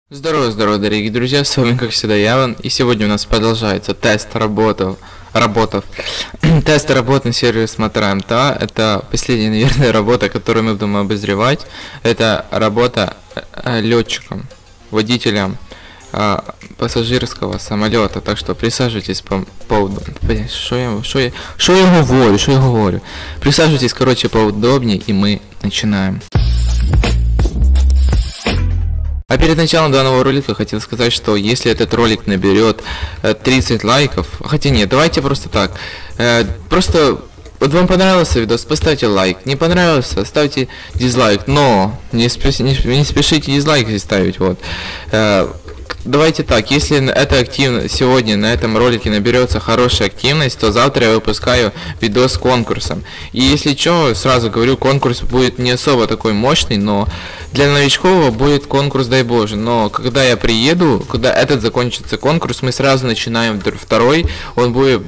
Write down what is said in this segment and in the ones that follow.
Здорово, здорово, дорогие друзья, с вами как всегда Яван, и сегодня у нас продолжается тест работов. Тест работ на сервере Смотра МТА. Это последняя, наверное, работа, которую мы будем обозревать. Это работа летчиком, водителем пассажирского самолета. Так что присаживайтесь Что я говорю? Присаживайтесь, короче, поудобнее, и мы начинаем. А перед началом данного ролика хотел сказать, что если этот ролик наберет 30 лайков, хотя нет, давайте просто так, просто вот вам понравился видос, поставьте лайк, не понравился, ставьте дизлайк, но не спешите дизлайк здесь ставить, вот. Давайте так, если это сегодня на этом ролике наберется хорошая активность, то завтра я выпускаю видос с конкурсом. И если что, сразу говорю, конкурс будет не особо такой мощный, но для новичков будет конкурс, дай боже. Но когда я приеду, когда этот закончится конкурс, мы сразу начинаем второй, он будет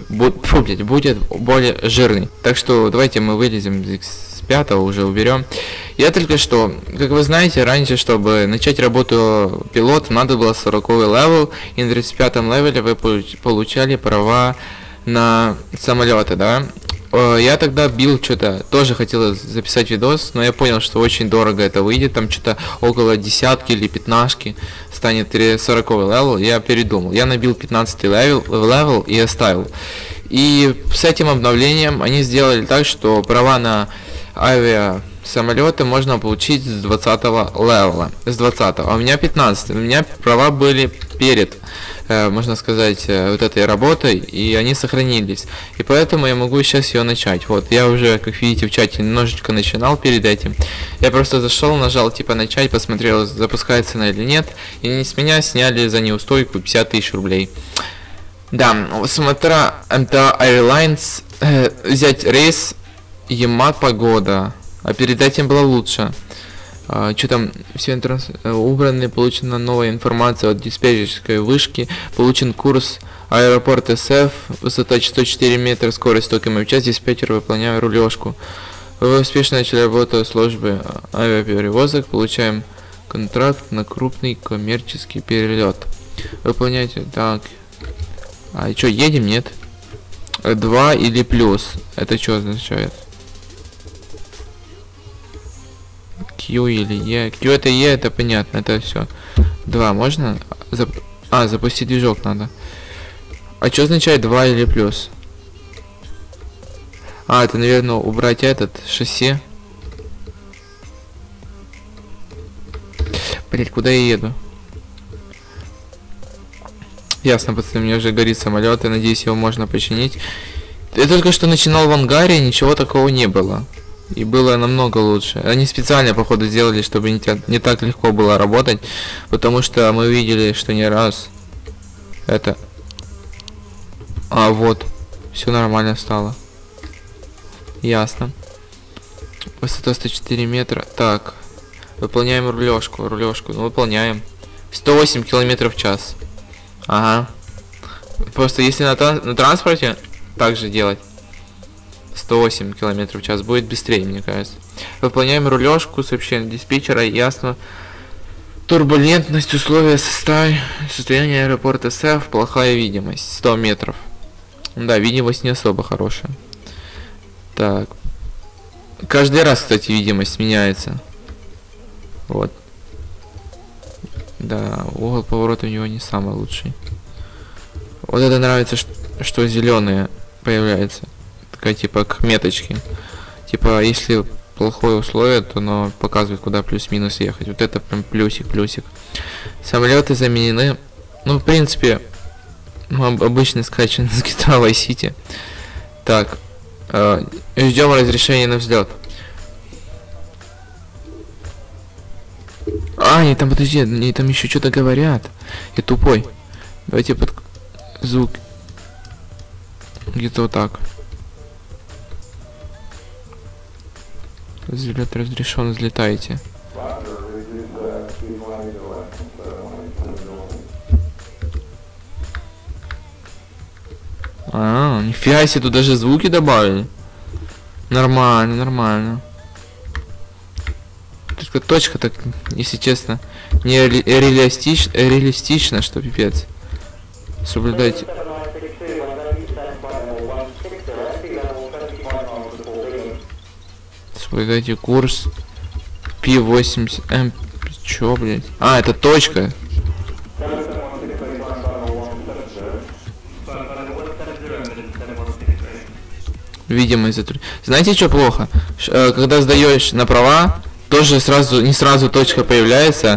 более жирный. Так что давайте мы вылезем с 5-го, уже уберем. Я только что, как вы знаете, раньше, чтобы начать работу пилота, надо было 40-й левел, и на 35-м левеле вы получали права на самолеты, да? Я тогда бил что-то, тоже хотел записать видос, но я понял, что очень дорого это выйдет, там что-то около десятки или 15 станет 40-й левел, я передумал. Я набил 15-й левел и оставил. И с этим обновлением они сделали так, что права на авиасамолеты можно получить с 20-го левела, с 20-го, а у меня 15-й, у меня права были перед, можно сказать, вот этой работой, и они сохранились, и поэтому я могу сейчас ее начать. Вот, я уже, как видите, в чате немножечко начинал перед этим, я просто зашел, нажал типа начать, посмотрел, запускается она или нет, и с меня сняли за неустойку 50 000 рублей. Да, Смотра МТА Airlines, взять рейс Ямат погода, а перед этим было лучше. Что там, все убраны, получена новая информация от диспетчерской вышки, получен курс аэропорт СФ, высота 104 метра, скорость 100 км в час, диспетчер выполняя рулежку. Вы успешно начали работу в службе авиаперевозок, получаем контракт на крупный коммерческий перелет. Выполняйте, так. А что, едем, нет? 2 или плюс, это что означает? Q или E. Q это E, это понятно, это все. 2 можно? Запустить движок надо. А что означает 2 или плюс? Это, наверное, убрать этот шасси. Блять, куда я еду? Ясно, пацаны, у меня уже горит самолет, и надеюсь, его можно починить. Я только что начинал в ангаре, ничего такого не было. И было намного лучше. Они специально, походу, сделали, чтобы не так легко было работать. Потому что мы видели, что не раз это... вот. Все нормально стало. Ясно. Высота 104 метра. Так. Выполняем рулежку. Ну, выполняем. 108 км в час. Ага. Просто если на транспорте так же делать. 108 км в час будет быстрее, мне кажется. Выполняем рулежку, сообщение диспетчера, ясно. Турбулентность, условия состояние аэропорта СФ, плохая видимость, 100 метров. Да, видимость не особо хорошая. Так. Каждый раз, кстати, видимость меняется. Вот. Да, угол поворота у него не самый лучший. Вот это нравится, что зеленые появляется. Такая типа к меточке. Типа, если плохое условие, то оно показывает, куда плюс-минус ехать. Вот это прям плюсик. Самолеты заменены. Ну, в принципе, обычный скачан с GTA Vice City. Так. Ждем разрешения на взлет. Они там, подожди, они там еще что-то говорят. Я тупой. Давайте под звук. Где-то вот так. Взлет разрешен, взлетайте. Нифига себе, тут даже звуки добавили. Нормально. Только точка так, если честно, Не реалистично, что пипец. Соблюдайте. Соблюдайте курс P80M. Чё, блядь? А, это точка. Видимость Знаете, что плохо? Когда сдаешь на права, тоже не сразу точка появляется.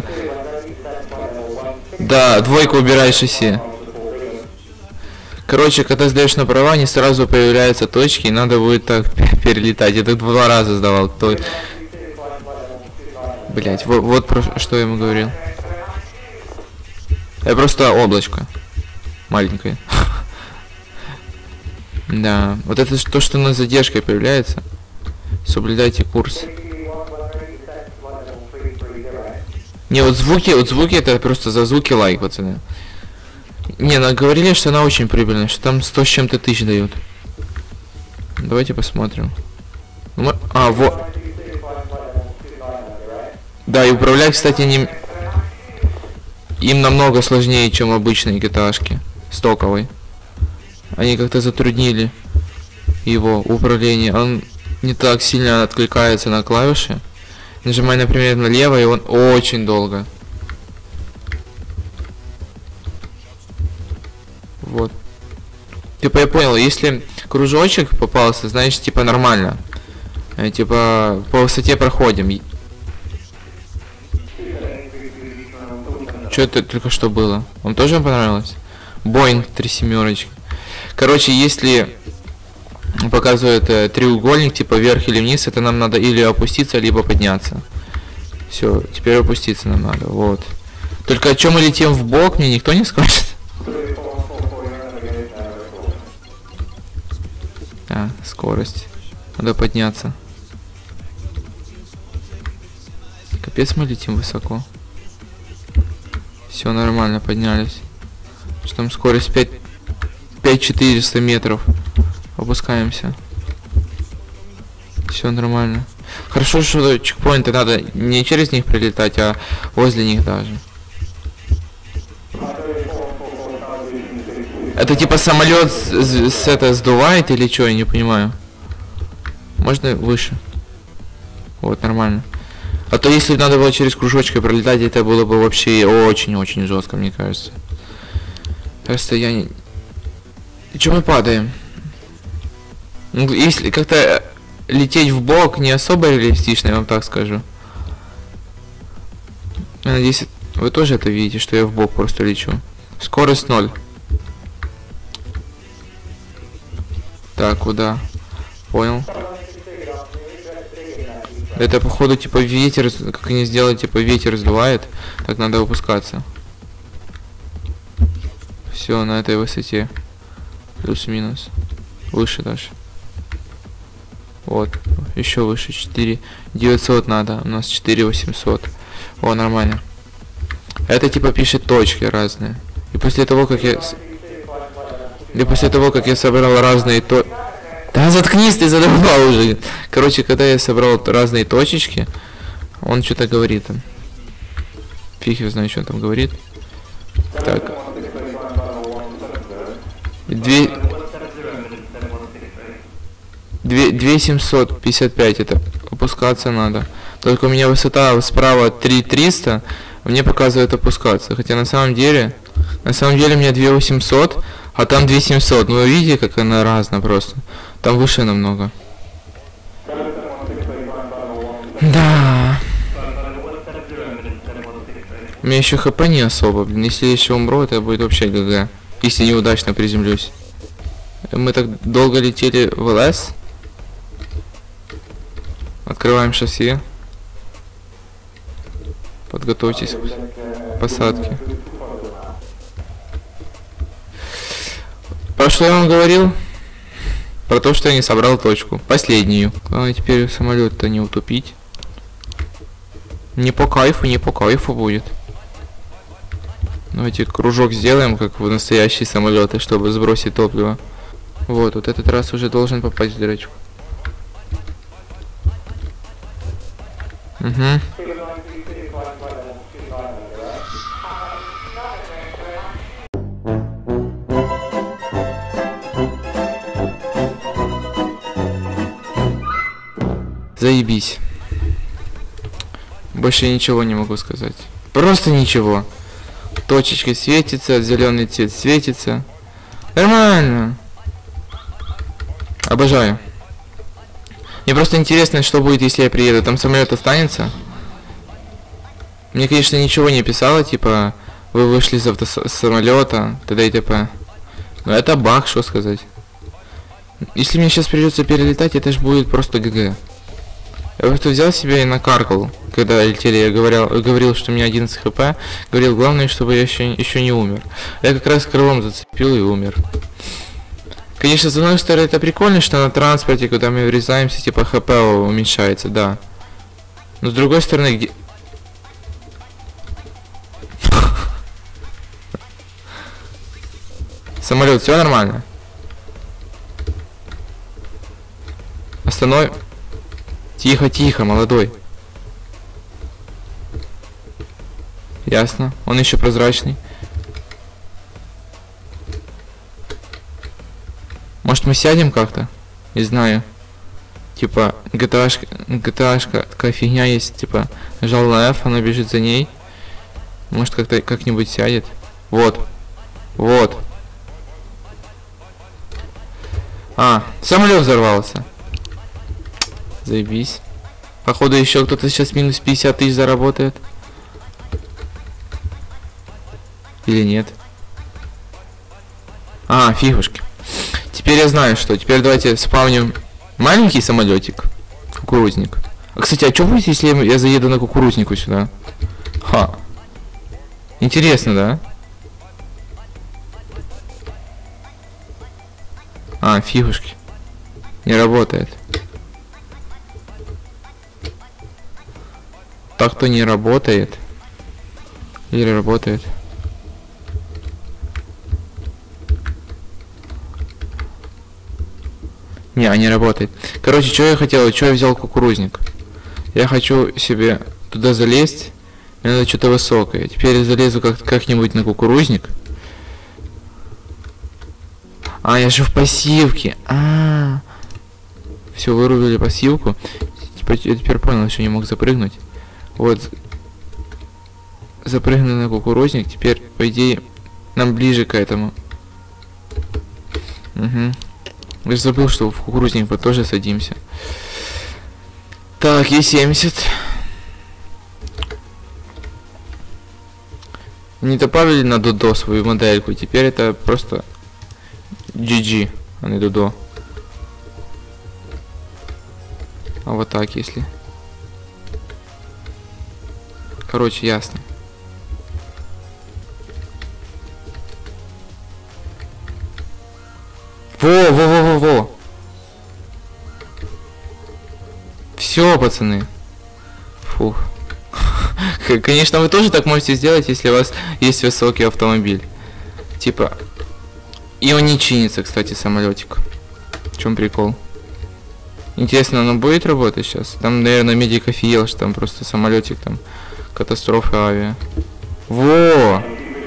Да, двойку убираешь шасси. Короче, когда сдаешь на права, не сразу появляются точки, и надо будет так перелетать. Я так 2 раза сдавал. Блять, вот про что я ему говорил. Я просто облачко. Маленькое. Да, вот это то, что на задержкой появляется. Соблюдайте курс. Не, вот звуки это просто за звуки лайк, пацаны. Не, говорили, что она очень прибыльная, что там 100 с чем-то тысяч дают. Давайте посмотрим. А, вот. Да, и управлять, кстати, им намного сложнее, чем обычные GTA-шки стоковой. Они как-то затруднили его управление. Он не так сильно откликается на клавиши. Нажимай, например, налево, и он очень долго. Вот. Типа я понял, если кружочек попался, значит, типа нормально. Типа по высоте проходим. Что это только что было? Вам тоже понравилось? Боинг 3 семерочки. Короче, если показывает треугольник, типа вверх или вниз, это нам надо или опуститься, либо подняться. Все, теперь опуститься нам надо, вот. Только о чем мы летим в бок, мне никто не скажет. А, скорость. Надо подняться. Капец, мы летим высоко. Все нормально, поднялись. Что там скорость 5400 метров. Опускаемся. Все нормально. Хорошо, что чекпоинты надо не через них прилетать, а возле них даже. Это типа самолет это сдувает или что, я не понимаю. Можно выше? Вот, нормально. А то если надо было через кружочки пролетать, это было бы вообще очень-очень жестко, мне кажется. Расстояние. И чё мы падаем? Ну, если как-то лететь в бок не особо реалистично, я вам так скажу. Я надеюсь, вы тоже это видите, что я в бок просто лечу. Скорость 0. Так, куда? Понял. Это походу типа ветер, как они сделали, типа ветер сдувает. Так надо выпускаться. Все на этой высоте. Плюс-минус. Выше даже. Вот. Еще выше. 4900 надо. У нас 4800. О, нормально. Это типа пишет точки разные. И после того, как я... собрал разные точки... Да заткнись, ты задолбал уже. Короче, когда я собрал разные точечки, он что-то говорит там. Фиг я знаю, что он там говорит. Так. 2755 это опускаться надо. Только у меня высота справа 3300, мне показывает опускаться. Хотя на самом деле у меня 2800, а там 2700. Ну вы видите, как она разная просто. Там выше намного. Да. У меня еще хп не особо, блин. Если я еще умру, это будет вообще ГГ. Если неудачно приземлюсь. Мы так долго летели в ЛС. Открываем шасси. Подготовьтесь к посадке. Про что я вам говорил? Про то, что я не собрал точку. Последнюю. Главное теперь самолет-то не утопить. Не по кайфу будет. Давайте кружок сделаем, как в настоящие самолеты, чтобы сбросить топливо. Вот этот раз уже должен попасть в дырочку. Угу. Заебись. Больше ничего не могу сказать. Просто ничего. Точечка светится, зеленый цвет светится. Нормально. Обожаю. Мне просто интересно, что будет, если я приеду. Там самолет останется? Мне, конечно, ничего не писало, типа, вы вышли с самолета, т.д. и т.п. Но это баг, что сказать. Если мне сейчас придется перелетать, это ж будет просто ГГ. Я просто взял себя и накаркал, когда летели. Я говорил, что у меня 11 хп. Говорил, главное, чтобы я еще не умер. Я как раз крылом зацепил и умер. Конечно, с одной стороны, это прикольно, что на транспорте, когда мы врезаемся, типа хп уменьшается, да. Но с другой стороны, где... Самолет, все нормально? Остановим. Тихо, тихо, молодой. Ясно. Он еще прозрачный. Может, мы сядем как-то? Не знаю. Типа, GTA-шка такая фигня есть, типа, нажал на F, она бежит за ней. Может, как-нибудь сядет. Вот. Вот. А, самолет взорвался. Заебись. Походу еще кто-то сейчас минус 50 тысяч заработает. Или нет? А, фигушки. Теперь я знаю, что. Теперь давайте спавним маленький самолетик. Кукурузник. А, кстати, а что будет, если я заеду на кукурузнику сюда? Ха. Интересно, да? А, фигушки. Не работает. Так-то не работает. Или работает? Не работает. Короче, что я хотел? Что я взял кукурузник? Я хочу себе туда залезть. Мне надо что-то высокое. Теперь я залезу как-нибудь на кукурузник. А, я же в пассивке. Все, вырубили пассивку. Я теперь понял, что не мог запрыгнуть. Вот. Запрыгнули на кукурузник. Теперь, по идее, нам ближе к этому. Угу. Я же забыл, что в кукурузник мы тоже садимся. Так, Е70. Не добавили на Додо свою модельку. Теперь это просто GG, а не Додо. А вот так, если. Короче, ясно. Во. Все, пацаны. Фух. Конечно, вы тоже так можете сделать, если у вас есть высокий автомобиль. Типа. И он не чинится, кстати, самолетик. В чем прикол? Интересно, оно будет работать сейчас? Там, наверное, медик офигел, что там просто самолетик, там катастрофа авиа. Во!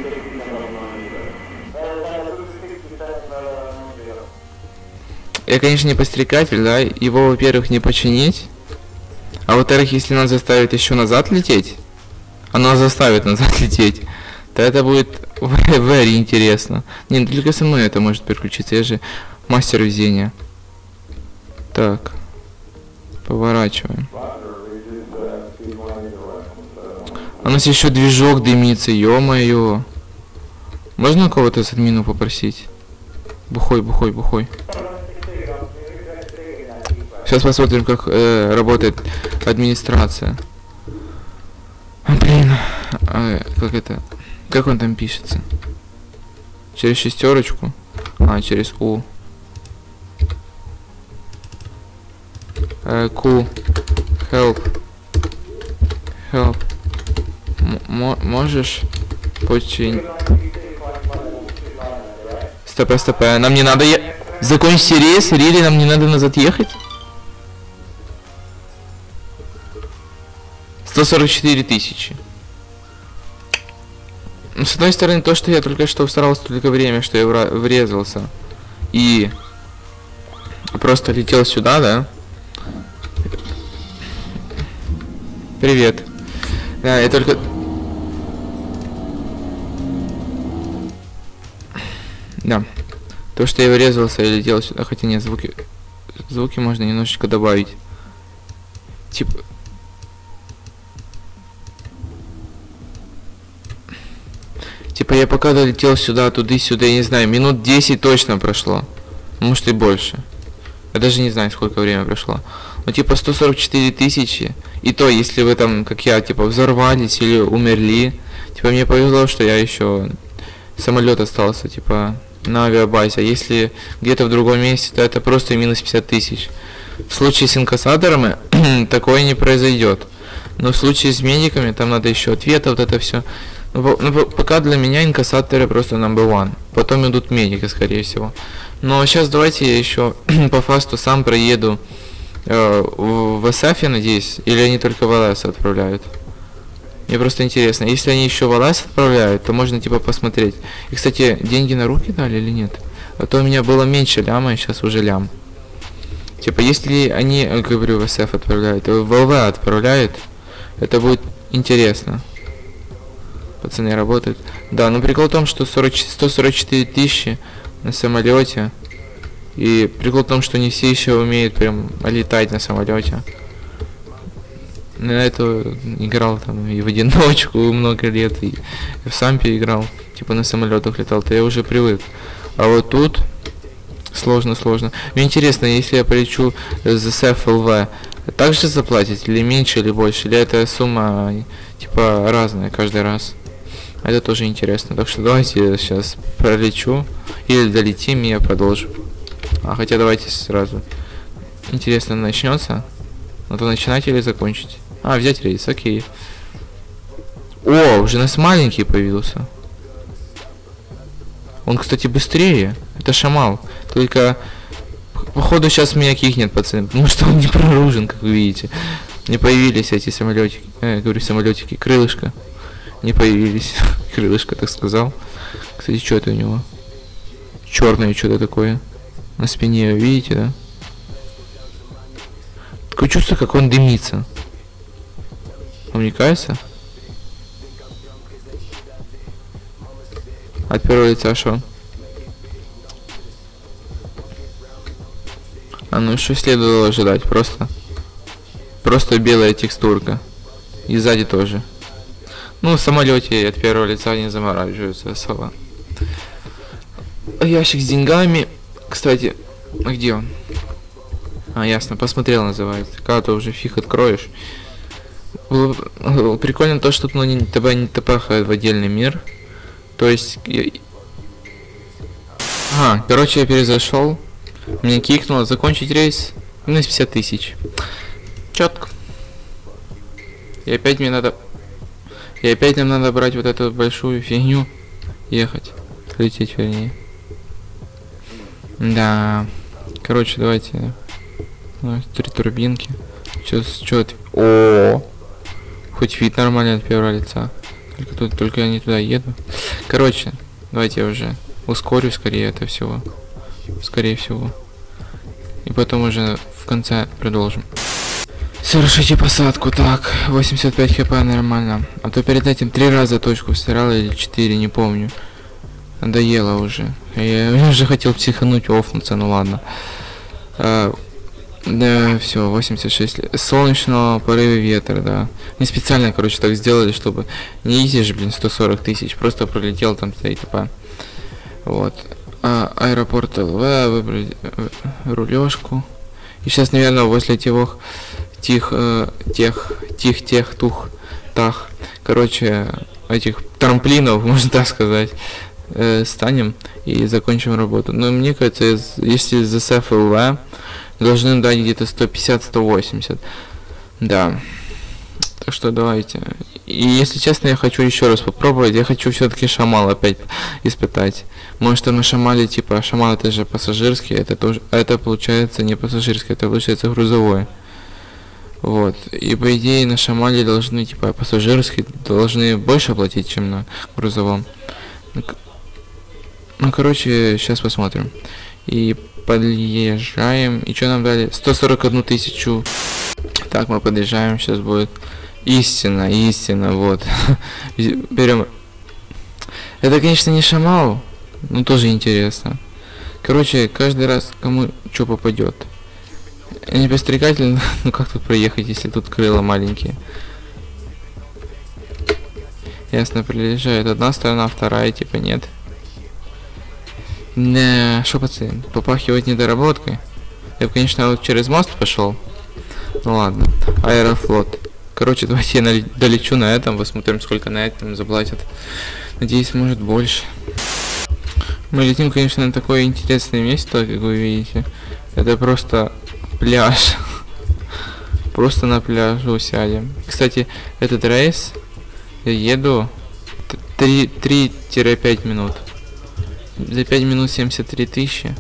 Я, конечно, не подстрекатель, да, его, во-первых, не починить. А во-вторых, если нас заставит еще назад лететь, оно заставит назад лететь, то это будет very интересно. Не, только со мной это может переключиться, я же мастер везения. Так, поворачиваем. У нас еще движок дымится, ё-моё. Можно у кого-то с админу попросить? Бухой. Сейчас посмотрим, как работает администрация. Блин, как это? Как он там пишется? Через шестерочку? Через У. Q. Help. Можешь починить? Стоп. Нам не надо закончить рейс, или нам не надо назад ехать? 144 тысячи. С одной стороны, то, что я только что всрал столько время, что я врезался и просто летел сюда, да? Привет. Да, я только... Да. То, что я вырезался и летел сюда, хотя нет, звуки можно немножечко добавить. Типа... Типа я пока долетел сюда, туда-сюда, я не знаю, минут 10 точно прошло. Может и больше. Я даже не знаю, сколько времени прошло. Ну типа 144 тысячи. И то, если вы там, как я, типа взорвались или умерли. Типа мне повезло, что я еще... Самолет остался, типа, на авиабазе. А если где-то в другом месте, то это просто минус 50 тысяч. В случае с инкассаторами такое не произойдет. Но в случае с медиками, там надо еще ответы, вот это все. Ну, пока для меня инкассаторы просто number one. Потом идут медики, скорее всего. Но сейчас давайте я еще по фасту сам проеду в SF, я надеюсь. Или они только в ЛС отправляют. Мне просто интересно. Если они еще в ЛС отправляют, то можно типа посмотреть. И, кстати, деньги на руки дали или нет? А то у меня было меньше ляма, и сейчас уже лям. Типа, если они, говорю, в SF отправляют, в ЛВ отправляют, это будет интересно. Пацаны работают. Да, но прикол в том, что 144 тысячи на самолете. И прикол в том, что не все еще умеют прям летать на самолете. На это играл там и в одиночку много лет, и в сампе играл, типа на самолетах летал, то я уже привык. А вот тут сложно. Мне интересно, если я полечу за SF LV, также заплатить или меньше, или больше, или эта сумма типа разная каждый раз. Это тоже интересно. Так что давайте я сейчас пролечу. Или долетим, и я продолжу. А хотя давайте сразу. Интересно, начнется? Ну то начинать или закончить? А, взять рейс, окей. О, уже у нас маленький появился. Он, кстати, быстрее. Это Шамал. Только, походу, сейчас меня кикнет, пацаны. Потому что он не проружен, как вы видите. Не появились эти самолетики. Говорю, самолетики. Крылышко. Не появились. Крылышко, так сказал. Кстати, что это у него? Черное что-то такое. На спине, видите, да? Такое чувство, как он дымится. Вам не кажется? От первого лица шо? А ну что следовало ожидать? Просто белая текстурка. И сзади тоже. Ну, в самолете от первого лица не замораживаются особо. Ящик с деньгами. Кстати, а где он? А, ясно, посмотрел, называется. Когда ты уже фиг откроешь. Было прикольно то, что тебя не топахает в отдельный мир. То есть... короче, я перезашел. Мне кикнуло закончить рейс. Минус 50 тысяч. Четко. И опять нам надо брать вот эту большую фигню. Ехать. Лететь, вернее. Да. Короче, давайте. 3 турбинки. О, хоть вид нормальный от первого лица. Только я не туда еду. Короче, давайте я уже ускорю скорее это всего. Скорее всего. И потом уже в конце продолжим. Совершите посадку. Так, 85 хп нормально. А то перед этим 3 раза точку встрял или 4, не помню. Надоело уже. Я уже хотел психануть, офнуться, ну ладно. Да, все, 86. Солнечного порыве ветра, да. Не специально, короче, так сделали, чтобы не изи же, блин, 140 тысяч. Просто пролетел там, стоит, типа. Вот. Аэропорт ЛВ, выбрать рулежку. И сейчас, наверное, возле тех, тах. Короче, этих трамплинов, можно так сказать, станем и закончим работу. Но мне кажется, если за SF ЛВ должны дать где-то 150-180. Да. Так что давайте. И если честно, я хочу еще раз попробовать. Я хочу все-таки Шамал опять испытать. Может, на Шамале, типа, Шамал это же пассажирский, это тоже, это получается не пассажирский, это получается грузовой. Вот. И по идее на Шамале должны, типа, пассажирские должны больше платить, чем на грузовом. Ну, короче, сейчас посмотрим. И подъезжаем. И что нам дали? 141 тысячу. Так, мы подъезжаем. Сейчас будет Истина, истина, вот. Берем. Это, конечно, не Шамал, но тоже интересно. Короче, каждый раз кому что попадет. Не подстрекательно, ну как тут проехать, если тут крылья маленькие. Ясно, приезжает одна сторона, вторая типа нет. Не, шо, пацаны, попахивает недоработкой. Я бы, конечно, вот через мост пошел. Ну ладно, Аэрофлот. Короче, давайте я долечу на этом, посмотрим, сколько на этом заплатят. Надеюсь, может больше. Мы летим, конечно, на такое интересное место, как вы видите. Это просто пляж. Просто на пляжу сядем. Кстати, этот рейс я еду 3-5 минут. За 5 минут 73 тысячи.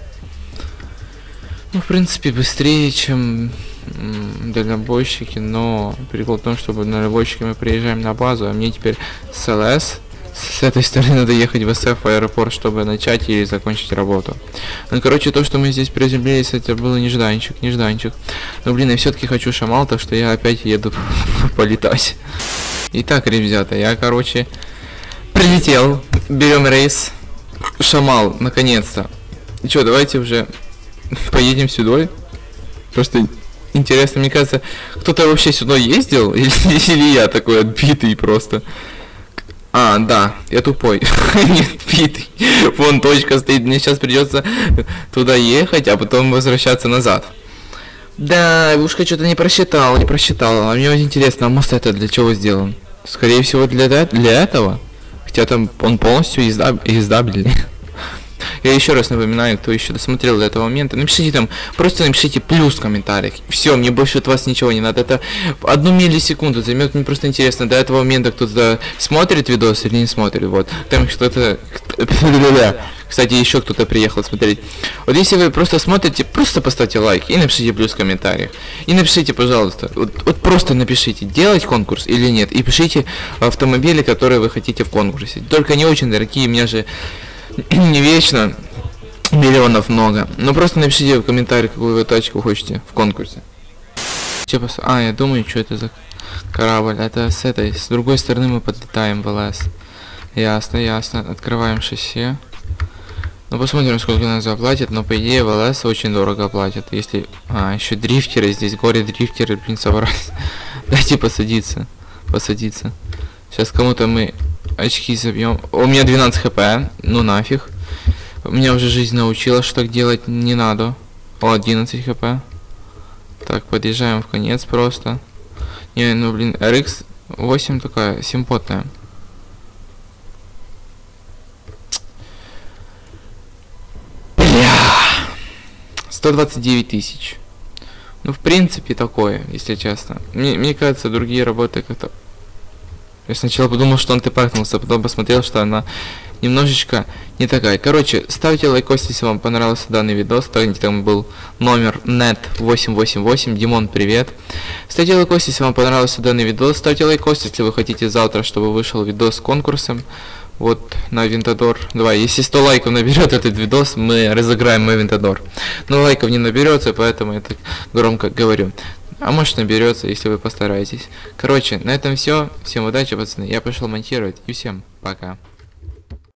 Ну, в принципе, быстрее, чем дальнобойщики, но прикол в том, что дальнобойщики мы приезжаем на базу, а мне теперь с ЛС, с этой стороны надо ехать в СФ в аэропорт, чтобы начать или закончить работу. Ну, короче, то, что мы здесь приземлились, это было нежданчик. Но, блин, я все-таки хочу Шамал, так что я опять еду полетать. Итак, ребята, я, короче, прилетел. Берем рейс. Шамал, наконец-то. И что, давайте уже поедем сюда. Просто интересно, мне кажется, кто-то вообще сюда ездил? Или я такой отбитый просто? А, да, я тупой. Не отбитый. Вон точка стоит. Мне сейчас придется туда ехать, а потом возвращаться назад. Да, ушка что-то не просчитала. А мне вот интересно, а мост это для чего сделан? Скорее всего, для этого. Хотя там он полностью издабельный. Я еще раз напоминаю, кто еще досмотрел до этого момента, напишите там, просто напишите плюс в комментариях. Все, мне больше от вас ничего не надо. Это 1 миллисекунду займет, мне просто интересно, до этого момента кто-то смотрит видос или не смотрит. Вот. Там что-то... Кстати, еще кто-то приехал смотреть. Вот если вы просто смотрите, просто поставьте лайк и напишите плюс в комментариях. И напишите, пожалуйста, вот просто напишите, делать конкурс или нет. И пишите автомобили, которые вы хотите в конкурсе. Только не очень дорогие, меня же... не вечно, миллионов много. Но просто напишите в комментариях, какую вы тачку хотите в конкурсе. А, я думаю, что это за корабль. Это с другой стороны мы подлетаем в ЛС. Ясно. Открываем шоссе. Ну, посмотрим, сколько нас заплатят. Но, по идее, в ЛС очень дорого платят. Если... А, еще дрифтеры здесь. Горе-дрифтеры, блин, собрались. Дайте посадиться. Сейчас кому-то мы... очки забьем. У меня 12 хп, ну нафиг. Меня уже жизнь научила, что так делать не надо. О, 11 хп. Так, подъезжаем в конец просто. Не, ну блин, RX 8 такая симпотная. Бля. 129 тысяч. Ну, в принципе, такое, если честно. Мне кажется, другие работы как-то... Я сначала подумал, что он тепакнулся, потом посмотрел, что она немножечко не такая. Короче, ставьте лайкос, если вам понравился данный видос. Там был номер net888. Димон, привет. Ставьте лайкос, если вам понравился данный видос. Ставьте лайкос, если вы хотите завтра, чтобы вышел видос с конкурсом. Вот на Aventador 2. Если 100 лайков наберет этот видос, мы разыграем Aventador. Но лайков не наберется, поэтому я так громко говорю. А может наберется, если вы постараетесь. Короче, на этом все. Всем удачи, пацаны. Я пошел монтировать. И всем пока.